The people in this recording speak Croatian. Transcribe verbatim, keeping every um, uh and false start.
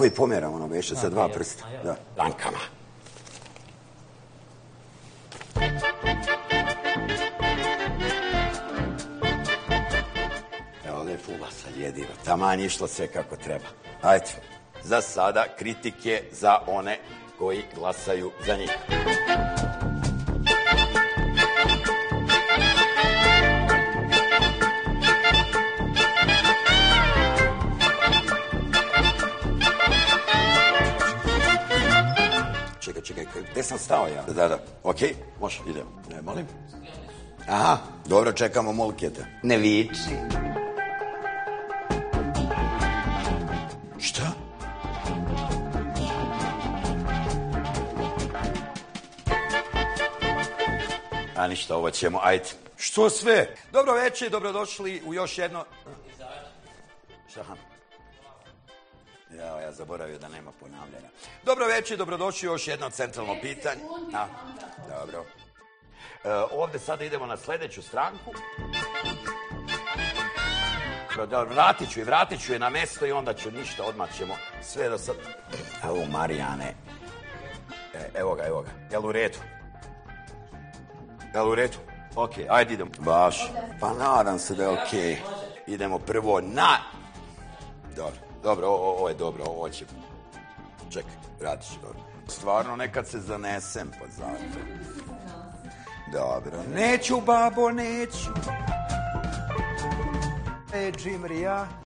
Tako i pomjeram, ono, beše sa dva prsta. Da, lankama. Evo, lijepo ulasa jediva. Taman išlo sve kako treba. Ajde, za sada kritike za one koji glasaju za njih. Čekaj, čekaj, gdje sam stao ja? Da, da, okej, može, idemo. Ne, molim? Aha, dobro, čekamo molkete. Ne viči. Šta? A ništa, ovo ćemo, ajde. Što sve? Dobro večer, dobrodošli u još jedno... Šta? Ja, ja zaboravio da nema ponavljanja. Dobro večer, dobrodošli u još jedno centralno pitanje. A, dobro. E, ovdje sada idemo na sljedeću stranku. Vratit ću je, vratit ću je na mesto i onda ću ništa, odmah ćemo sve do sad... Evo, Marijane. E, evo ga, evo ga. Jel u redu? Jel u redu? Ok, ajde idemo. Baš. Pa nadam se da je ok. Idemo prvo na... Dobro, dobro, ovo, ovo je dobro, ovo će... Čekaj, vratit ću, dobro. Stvarno nekad se zanesem, pa zato. Dobro, neću, babo, neću. E, Jimrija.